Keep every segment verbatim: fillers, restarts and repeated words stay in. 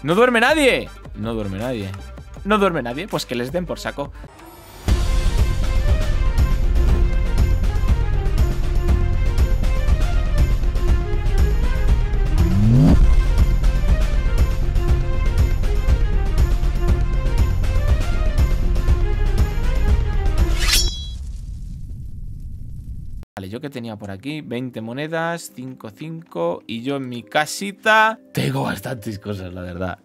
¿No duerme nadie? No duerme nadie. No duerme nadie, pues que les den por saco. Vale, yo que tenía por aquí veinte monedas, cinco, cinco. Y yo en mi casita tengo bastantes cosas, la verdad.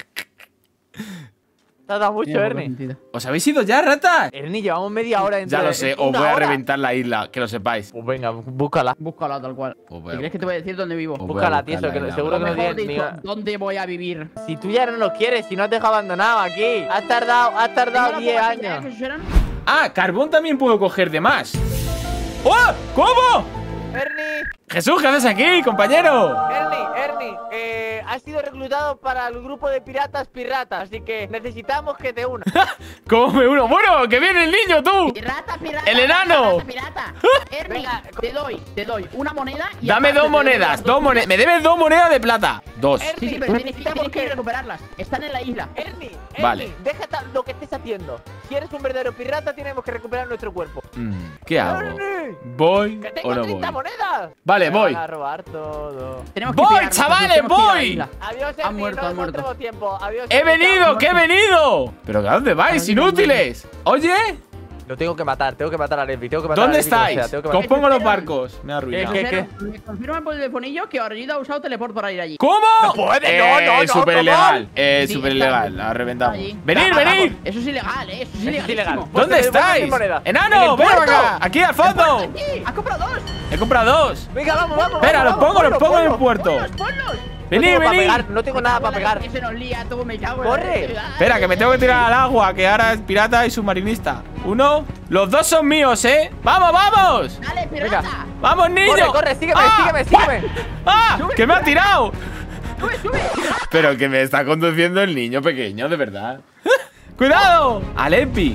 Te has dado mucho, Mira, Ernie. ¿Os habéis ido ya, ratas? Ernie, llevamos media hora dentro Ya lo de- sé, os una voy a hora. reventar la isla, que lo sepáis. Pues venga, búscala. Búscala tal cual. Pues voy ¿Y a crees que te voy a decir dónde vivo? Pues voy a Búscala, buscar tío, eso, la que isla, seguro voy que a no Mejor tiene dicho, ni- ¿dónde voy a vivir? Si tú ya no lo quieres, si no has dejado abandonado aquí. Has tardado, has tardado diez años. Ah, carbón también puedo coger de más. ¡Oh! ¿Cómo? Ernie, Jesús, ¿qué haces aquí, compañero? Ernie, Ernie, eh, has sido reclutado para el grupo de piratas piratas, así que necesitamos que te unas. ¿Cómo me uno? Bueno, que viene el niño, tú. Pirata, pirata. ¡El enano! Pirata, pirata. Ernie, Venga, te doy, te doy una moneda y Dame aparte dos te doy monedas, las dos monedas. Me debes dos monedas de plata. Dos. Ernie, Sí, sí, pero tienes que, necesitamos tienes que ir a que... recuperarlas. Están en la isla. Ernie, Ernie, Vale. deja ta- lo que estés haciendo. Si eres un verdadero pirata, tenemos que recuperar nuestro cuerpo. Mm, ¿Qué hago? Ernie, ¿Voy que o tengo no treinta voy? monedas. Vale, Me voy. van a robar todo. Tenemos que ¡Voy, pillarlos, chavales, tenemos que ir a la voy! isla. Adiós, Han Ernie, muerto, no, han no muerto. tenemos tiempo. Adiós, ¡He Ernie. venido! ¡Que he venido! ¿Pero a dónde vais, Ahora mismo, inútiles? Oye, Lo tengo que matar, tengo que matar a Levi, tengo que matar ¿dónde a Levi como estáis? sea, tengo que Que os matar- pongo los barcos. Me ha arruinado. ¿Qué, qué? Me confirman por el telefonillo que Orillito ha usado teleport para ir allí. ¿Cómo? No puede, no, no, Eh, no, súper ¿cómo? ilegal. Eh, Sí, súper está ilegal. bien. La reventamos. Allí. ¡Venid, Vamos, venid! Eso es ilegal, ¿eh? Eso es Eso es ilegal. ilegalísimo. Pues ¿Dónde te devuelvo estáis? mi moneda. ¿En ¡Enano! el ¡Ven puerto? acá! ¡Aquí al fondo! Aquí, ¿has comprado dos? He comprado dos. Venga, vamos, vamos. Espera, los vamos, pongo, los ponlos, pongo en el ponlos. puerto. ¡Ponlos, ponlos! No Venid, tengo para venid. pegar, no tengo nada para pegar. Que se nos lía, tú me cago en la Corre. leche. Espera, que me tengo que tirar al agua, que ahora es pirata y submarinista. Uno. Los dos son míos, ¿eh? ¡Vamos, vamos! Dale, pirata. Venga. ¡Vamos, niño! Corre, corre, sígueme, ¡Ah! sígueme, sígueme. ¡Ah! Sube, ¡Que me ha sube. tirado! Sube, sube. Pero que me está conduciendo el niño pequeño, de verdad. ¡Cuidado! ¡Alepi!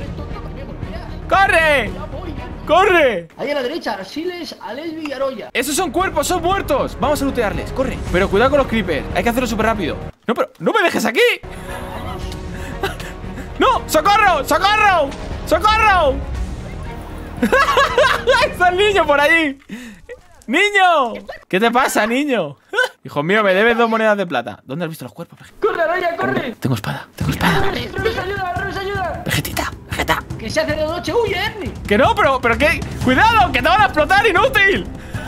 ¡Corre! ¡Corre! Ahí a la derecha, Arsiles, Alesbi y Aroya. ¡Esos son cuerpos, son muertos! Vamos a lootearles, corre. Pero cuidado con los creepers, hay que hacerlo súper rápido. No, pero no me dejes aquí. ¡No! ¡Socorro! ¡Socorro! ¡Socorro! ¡Está el niño por allí! ¡Niño! ¿Qué te pasa, niño? Hijo mío, me debes dos monedas de plata. ¿Dónde has visto los cuerpos? ¡Corre, Aroya, corre! Tengo espada, tengo espada. ¡Rubes, ayuda, Rubes, ayuda! Vegetita, vegeta. ¡Que se hace de noche! ¡Huye, Ernie! Que no, pero, pero qué. ¡Cuidado! ¡Que te van a explotar, inútil!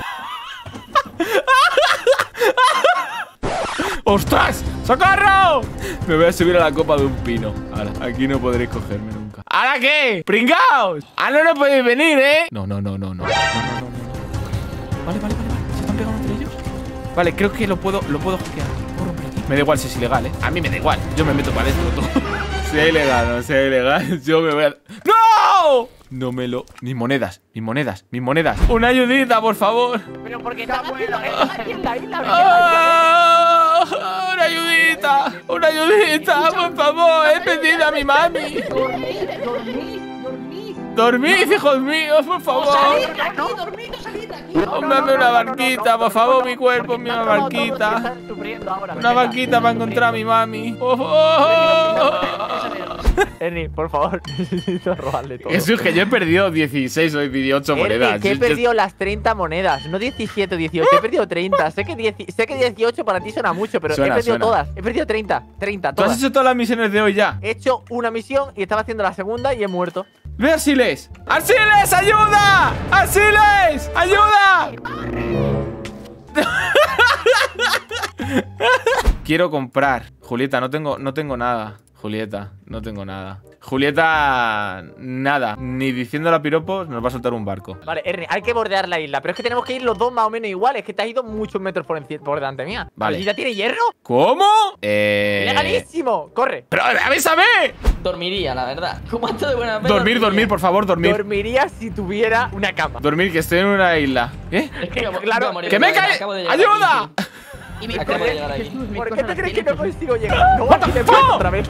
¡Ostras! ¡Socorro! Me voy a subir a la copa de un pino. Ahora, aquí no podréis cogerme nunca. ¿Ahora qué? ¡Pringaos! ¡Ah, no, no podéis venir, eh! No, no, no, no, no. No, no, no, no, no. Vale, vale, vale, vale. ¿Se están pegando entre ellos? Vale, creo que lo puedo, lo puedo hackear. Puedo romper aquí. Me da igual si es ilegal, eh. A mí me da igual. Yo me meto para adentro todo. Sea ilegal, no sea ilegal. Yo me voy a. ¡No! No me lo. Mis monedas, mis monedas, mis monedas. Una ayudita, por favor. Pero porque estás haciendo esto aquí en la isla. ¡Ah! Una ayudita, una ayudita, por favor. He pedido a mi mami. ¡Dormid, dormid, dormid! Dormid, hijos míos, por favor. ¡Salid de aquí, dormid, no salid de aquí! Póngame una barquita, por favor, mi cuerpo, mi barquita. Una barquita para encontrar a mi mami. Oh, oh, oh. Ernie, por favor, necesito robarle todo. Eso es que yo he perdido dieciséis o dieciocho Ernie, monedas. que he Yo- yo- perdido las treinta monedas, no diecisiete o dieciocho, he perdido treinta. Sé que, diez, sé que dieciocho para ti suena mucho, pero Suena, he perdido suena. todas. He perdido treinta, treinta, ¿Tú has todas. hecho todas las misiones de hoy ya? He hecho una misión y estaba haciendo la segunda y he muerto. ¡Ve, Arsiles! ¡Arsiles, ayuda! ¡Arsiles, ayuda! Quiero comprar. Julieta, no tengo, no tengo nada. Julieta, no tengo nada. Julieta, nada. Ni diciendo a piropos nos va a soltar un barco. Vale, Ernie, hay que bordear la isla, pero es que tenemos que ir los dos más o menos iguales, que te has ido muchos metros por, enci- por delante mía. Vale. ¿Y ya tiene hierro? ¿Cómo? Eh... ¡Legalísimo! ¡Corre! ¡Pero avísame! Dormiría, la verdad. ¿Cómo está de buena fe? Dormir, dormir, por favor, dormir. Dormiría si tuviera una cama. Dormir, que estoy en una isla. ¿Eh? Es que voy a- Claro, voy a morir ¡Que me otra vez, cae! acabo de llegar ¡Ayuda! aquí, Y mis Acabo de cosas, llegar aquí. Jesús, mis ¿Por qué cosas te las crees que tienes, no Jesús. consigo llegar? No, aquí me fuck? muerto otra vez.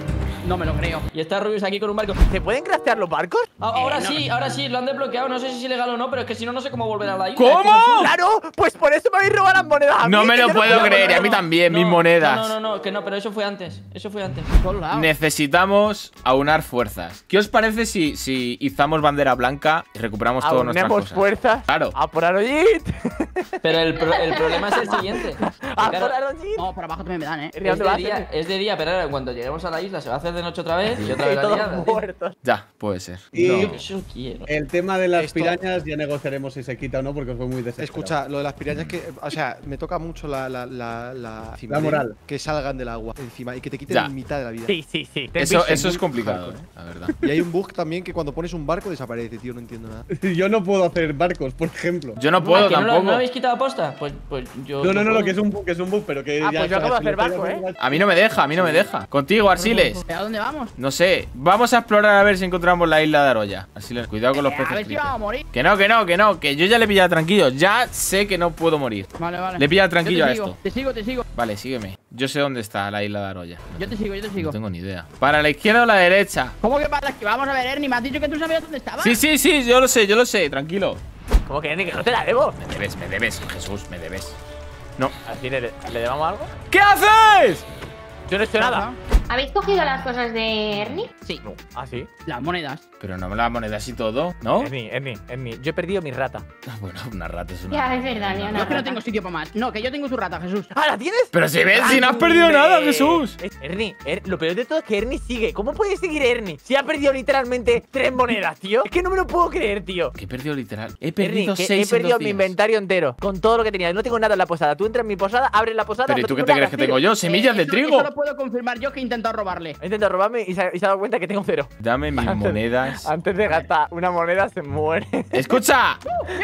No me lo creo. Y está Rubius aquí con un barco. ¿Se pueden craftear los barcos? A- Ahora Eh, no. sí, ahora sí, lo han desbloqueado. No sé si es ilegal o no, pero es que si no, no sé cómo volver a la isla. ¿Cómo? Es que es absurdo. ¡Claro! Pues por eso me habéis robado las monedas a No mí, me que lo yo puedo puedo creer, y a poner- mí también, mis No, monedas. No, no, no, que no, pero eso fue antes. Eso fue antes. Por todos lados. Necesitamos aunar fuerzas. ¿Qué os parece si, si izamos bandera blanca y recuperamos todas nuestras Aunemos cosas? fuerzas. Claro. ¡A por Arojit! Pero el, pro- el problema es el siguiente. ¡A Claro, por Arojit! No, por abajo también me dan, eh. ¿Dónde es, de vas, día, Ernie? es de día, pero ahora cuando lleguemos a la isla se va a hacer de noche otra vez y otra vez Y la todos liada, tío. muertos. Ya, puede ser. Y Yo eso quiero. el tema de las Esto- pirañas ya negociaremos si se quita o no, porque fue muy desesperado. Escucha, lo de las pirañas que. O sea, me toca mucho la. La, la, la, La moral. Que salgan del agua encima y que te quiten Ya. mitad de la vida. Sí, sí, sí. Te Eso, envicio. eso es complicado, eh, la verdad. Y hay un bug también que cuando pones un barco desaparece, tío. No entiendo nada. Yo no puedo hacer barcos, por ejemplo. Yo no Ah, puedo ¿que no lo, tampoco. ¿No lo habéis quitado posta? Pues, pues yo. No, no, no, puedo. lo que es un bug, es un bug, pero que Ah, ya pues yo acabo de hacer barco, ¿eh? A mí no me deja, a mí no me deja. Contigo, Arsiles. ¿A dónde vamos? No sé, vamos a explorar a ver si encontramos la isla de Aroya. Arsiles, cuidado con los Eh, peces. a ver si creeper. vamos a morir. Que no, que no, que no, que yo ya le he pillado tranquilo. Ya sé que no puedo morir. Vale, vale. Le he pillado tranquillo Yo a te sigo, esto. Te sigo, te sigo. Vale, sígueme. Yo sé dónde está la isla de Aroya. Yo te sigo, yo te sigo. No tengo ni idea. ¿Para la izquierda o la derecha? ¿Cómo que para que vamos a ver, Ernie? ¿Me has dicho que tú sabías dónde estaba? Sí, sí, sí, yo lo sé, yo lo sé, tranquilo. ¿Cómo que, Ernie, que no te la debo? Me debes, me debes, Jesús, me debes. No. ¿Así le, le debamos algo? ¿Qué haces? Yo no he hecho nada. ¿Habéis cogido las cosas de Ernie? Sí. No. ¿Ah, sí? Las monedas. Pero no me las monedas y todo, ¿no? Ernie, Ernie, Ernie. Yo he perdido mi rata. Ah, bueno, una rata es una. Ya, es verdad, ya No no. es que no tengo sitio para más. No, que yo tengo tu rata, Jesús. ¡Ah, la tienes! Pero si ves, si no has ¡Ande! perdido nada, Jesús. Es- Ernie, Er- lo peor de todo es que Ernie sigue. ¿Cómo puede seguir Ernie? Si ha perdido literalmente tres monedas, tío. Es que no me lo puedo creer, tío. Que he perdido literal. He Ernie, perdido que seis he perdido en dos mi días. inventario entero. Con todo lo que tenía. No tengo nada en la posada. Tú entras en mi posada, abres la posada. Pero ¿y tú qué no te me crees que hagas tengo cero. yo? Semillas Eh, de eso- trigo. Eso lo puedo confirmar yo que he intentado robarle. He intentado robarme y se, ha- y se ha dado cuenta que tengo cero. Dame mis Antes- monedas. Antes de gastar una moneda se muere. ¡Escucha!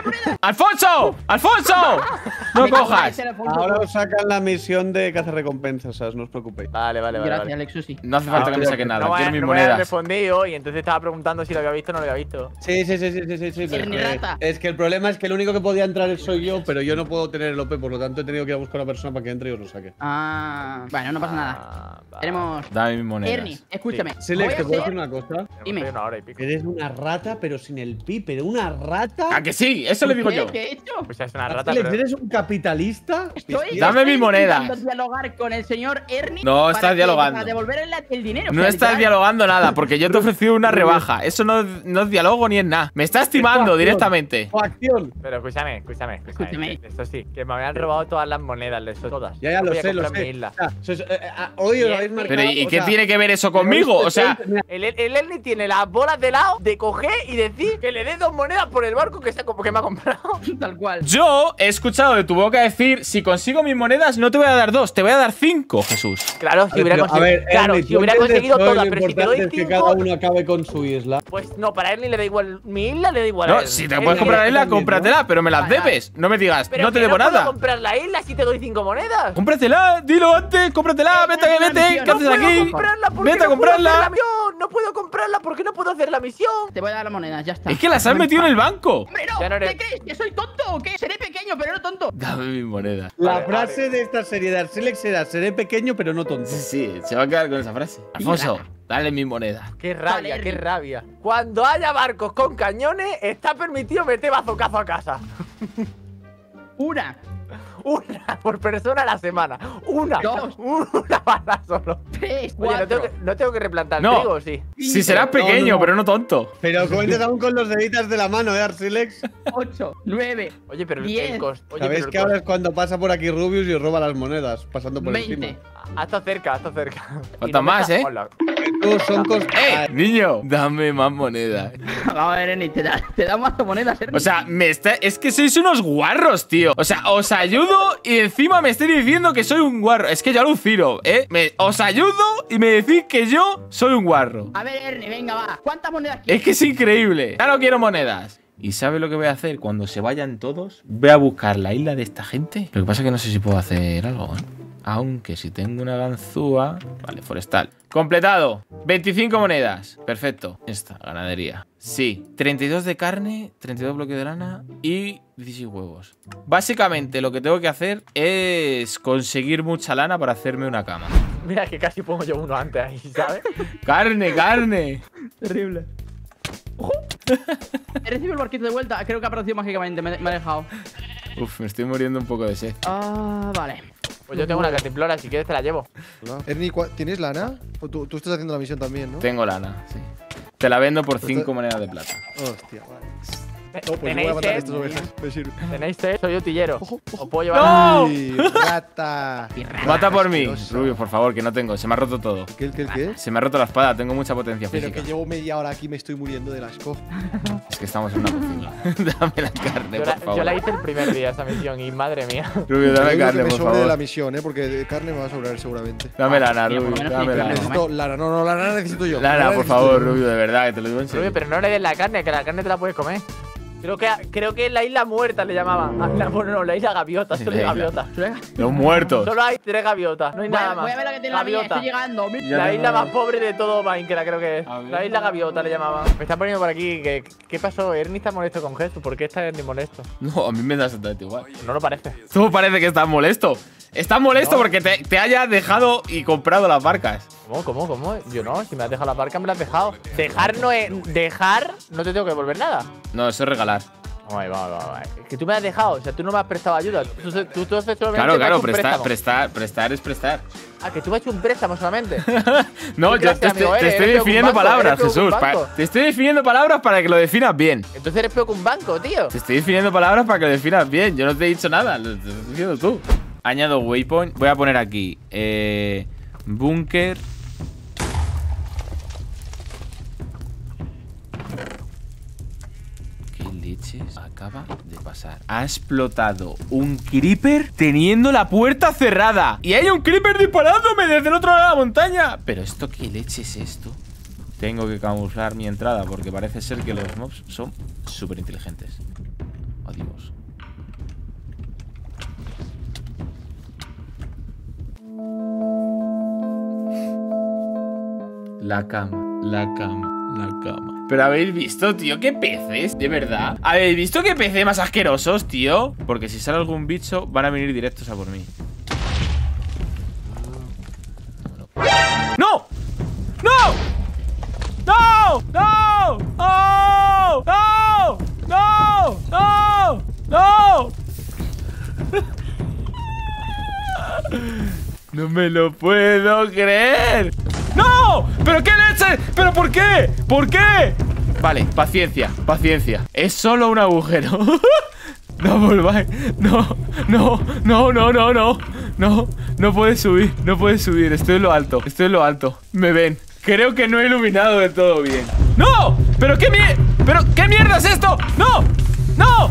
¡Alfonso! ¡Alfonso! No Me cago en cojas. ese Alfonso. Ahora os sacan la misión de cazar recompensas, ¿sabes? No os preocupéis. Vale, vale, vale. Gracias, vale. Alexo, sí. No hace falta Ah, que me pero saque nada. No, Quiero me- mis no me había monedas. respondido y entonces estaba preguntando si lo había visto o no lo había visto. Sí, sí, sí, sí, sí, sí, sí. pero Ernie es que- rata. es que el problema es que el único que podía entrar soy yo, pero yo no puedo tener el O P, por lo tanto he tenido que ir a buscar a una persona para que entre y os lo saque. Ah, bueno, no pasa nada. Ah, vale. Tenemos. Dame mis monedas. Ernie, escúchame. Silex, Voy ¿te a puedo hacer- decir una cosa? Dime. Estoy una hora y pico. Eres una rata, pero sin el pi, pero una rata. ¿A que sí? Eso le digo ¿Qué? yo. ¿Qué he hecho? Pues es una rata, Silex, pero... ¿eres un capitalista? Estoy, Dame estoy mis monedas. intentando dialogar con el señor Ernie. No para estás que- dialogando. Para devolverle la- el dinero. o No sea, estás literal. dialogando nada, porque yo te he ofrecido una rebaja. Eso no, no es diálogo ni es nada. Me estás timando coacción. directamente. Coacción. Pero escúchame, escúchame, escúchame. Escúchame. que- Esto sí, que me habían robado todas las monedas de eso, todas. Ya, ya No lo podía sé, lo comprar mi sé. isla. O sea, sois- eh, eh, ah, hoy os lo habéis Pero, marcado. Pero ¿y o qué sea, tiene que ver eso me habéis- conmigo? O sea, mira, El, el Ernie tiene las bolas de lado de coger y decir que le dé dos monedas por el barco que, se ha, co- que me ha comprado. Tal cual. yo he escuchado de tu boca decir, si consigo mis monedas no te voy a dar dos, te voy a dar cinco, Jesús. Claro, si hubiera pero, a conseguido, ver, claro, Ernie, si tú hubiera entiendes conseguido que hoy todas, lo pero si te importante doy es que cinco, cada uno acabe con su isla. pues no, para Ernie le da igual. Mi isla le da igual a No, Ernie. si te Ernie puedes comprar la quiere- isla, también, ¿no? cómpratela, pero me las Vale, debes. No me digas, Pero no te que debo puedo nada. comprar la isla si te doy cinco monedas. Cómpratela, dilo antes, cómpratela, vete, es una vete, misión, ¿qué no haces puedo aquí? comprarla porque Vete a no puedo hacer comprarla. la misión. No puedo comprarla porque no puedo hacer la misión. Te voy a dar las monedas, ya está. Es que las has metido en el banco. Hombre, no, Ya no eres- ¿qué crees? ¿Que soy tonto o qué? Seré pequeño, pero no tonto. Dame mis monedas. La Vale, frase de esta serie de Arsilex era: seré pequeño, pero no tonto. Sí, sí, se va a quedar con esa frase. Alfonso, dale mis monedas. Qué rabia, Vale, qué Ernie. rabia. Cuando haya barcos con cañones, está permitido meter bazocazo a casa. Una, Una por persona a la semana. Una. Dos. Una bala solo. tres, Oye, ¿no tengo, cuatro. que, no tengo que replantar No. trigo, sí? Si serás No, pequeño, no. pero no tonto. Pero cuentes aún con los deditos de la mano, ¿eh, Arsilex? ocho, nueve, Oye, pero el, Diez. el cost. Oye, Sabéis pero el que ahora es cost- cuando pasa por aquí Rubius y os roba las monedas, pasando por veinte. encima. Hasta cerca, hasta cerca. Falta Y no me más, está- ¿eh? Hola. Tú, son cosas. ¡Eh, niño! Dame más monedas. Vamos a ver, Ernie, te da, te da más monedas, Ernie. O sea, me está... es que sois unos guarros, tío. O sea, os ayudo y encima me estáis diciendo que soy un guarro. Es que yo alucino, ¿eh? Me... Os ayudo y me decís que yo soy un guarro. A ver, Ernie, venga, va. ¿Cuántas monedas quieres? Es que es increíble. Ya no quiero monedas. ¿Y sabe lo que voy a hacer? Cuando se vayan todos, voy a buscar la isla de esta gente. Lo que pasa es que no sé si puedo hacer algo, ¿eh? Aunque si tengo una ganzúa... Vale, forestal. Completado. veinticinco monedas. Perfecto. Esta, ganadería. Sí. treinta y dos de carne, treinta y dos bloques de lana y dieciséis huevos. Básicamente lo que tengo que hacer es conseguir mucha lana para hacerme una cama. Mira que casi pongo yo uno antes ahí, ¿sabes? ¡Carne, carne! Terrible. ¡Ojo! He recibido el barquito de vuelta. Creo que ha aparecido mágicamente. Me, me ha dejado. Uf, me estoy muriendo un poco de sed. Ah, vale. Pues yo tengo una cantimplora, si quieres te la llevo. Ernie, ¿cuál- ¿tienes lana? ¿O tú, tú estás haciendo la misión también, ¿no? Tengo lana, sí. Te la vendo por cinco monedas de plata. Hostia, vale. Te- No, pues yo voy a ¿Tenéis matar a sed? estas ovejas. Me sirve. ¿Tenéis sed? Soy utillero. Ojo, ojo. Os puedo llevar. ¡No! ¡Ay, rata! Mata por mí, Asquerosa. Rubio, por favor, que no tengo. Se me ha roto todo. ¿Qué, qué, qué? Se me ha roto la espada, tengo mucha potencia Pero física. que llevo media hora aquí y me estoy muriendo del asco. Es que estamos en una cocina. Dame la carne, Yo por la, favor. yo la hice el primer día esa misión y madre mía. Rubio, dame Yo creo que carne, me por sobre de la favor. misión, ¿eh? Porque de carne me va a sobrar seguramente. Dame lana, Mira, por lo Rubio, menos dame cinco lana. minutos. Necesito lana. No, no, lana necesito yo. Lana, por necesito favor, yo. Rubio, de verdad, que te lo digo en serio. Rubio, pero no le des la carne, que la carne te la puedes comer. Creo que, creo que la isla muerta le llamaban. Ah, la, bueno, no, la isla gaviota, solo hay La isla. gaviotas. Los muertos. Solo hay tres gaviotas, no hay Voy nada a, más. voy a ver lo que tiene la mía. Gaviota. Estoy llegando. Mi- Ya La tengo- isla más pobre de todo Minecraft, creo que es. A ver. La isla gaviota le llamaban. Me están poniendo por aquí que. ¿Qué pasó? Ernie está molesto con Jesús. ¿Por qué está Ernie molesto? No, a mí me da exactamente igual. No lo parece. Tú parece que estás molesto. Estás molesto porque te, te haya dejado y comprado las barcas. ¿Cómo, cómo, cómo? Yo no, si me has dejado la barca, me la has dejado. Dejar no es. Dejar, no te tengo que devolver nada. No, eso es regalar. Ay, va, va, va. Es que tú me has dejado, o sea, tú no me has prestado ayuda. Tú, tú, tú, tú haces solamente Claro, me has claro, hecho un prestar, préstamo. prestar, prestar es prestar. Ah, que tú me has hecho un préstamo solamente. No, ¿Qué yo clase te, de amigo te- te eres? estoy Eres peor que un definiendo banco, palabras, eres peor que un Jesús. pa- banco. te estoy definiendo palabras para que lo definas bien. Entonces eres peor que un banco, tío. Te estoy definiendo palabras para que lo definas bien. Yo no te he dicho nada, lo estás diciendo tú. Añado waypoint. Voy a poner aquí eh, búnker. ¿Qué leches acaba de pasar? Ha explotado un creeper teniendo la puerta cerrada. Y hay un creeper disparándome desde el otro lado de la montaña. Pero esto, ¿qué leche es esto? Tengo que camuflar mi entrada porque parece ser que los mobs son súper inteligentes. Adiós. La cama, la cama, la cama. Pero habéis visto, tío, qué peces, de verdad. ¿Habéis visto qué peces más asquerosos, tío? Porque si sale algún bicho, van a venir directos a por mí. ¡No! ¡No! ¡No! ¡No! ¡No! ¡No! ¡No! ¡No! ¡No! No me lo puedo creer. ¡No! ¿Pero qué leche? ¿Pero por qué? ¿Por qué? Vale, paciencia, paciencia. Es solo un agujero. No volváis. No, no, no, no, no, no. No, no puedes subir, no puedes subir. Estoy en lo alto, estoy en lo alto. Me ven. Creo que no he iluminado del todo bien. ¡No! ¿Pero qué mierda? ¿Pero qué mierda es esto? ¡No! ¡No!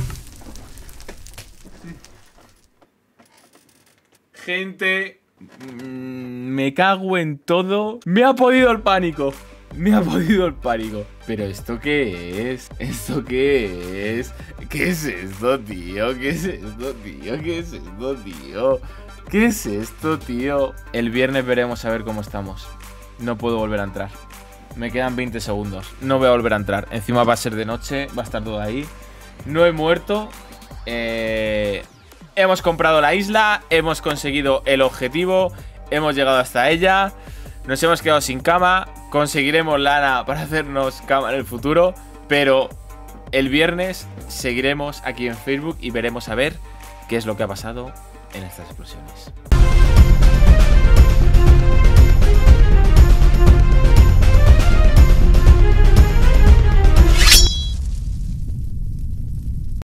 Gente, mm, me cago en todo. Me ha podido el pánico. Me ha podido el pánico. Pero ¿esto qué es? ¿Esto qué es? ¿Qué es esto, tío? ¿Qué es esto, tío? ¿Qué es esto, tío? ¿Qué es esto, tío? El viernes veremos a ver cómo estamos. No puedo volver a entrar. Me quedan veinte segundos. No voy a volver a entrar. Encima va a ser de noche. Va a estar todo ahí. No he muerto. Eh... Hemos comprado la isla, hemos conseguido el objetivo, hemos llegado hasta ella, nos hemos quedado sin cama, conseguiremos lana para hacernos cama en el futuro, pero el viernes seguiremos aquí en Facebook y veremos a ver qué es lo que ha pasado en estas explosiones.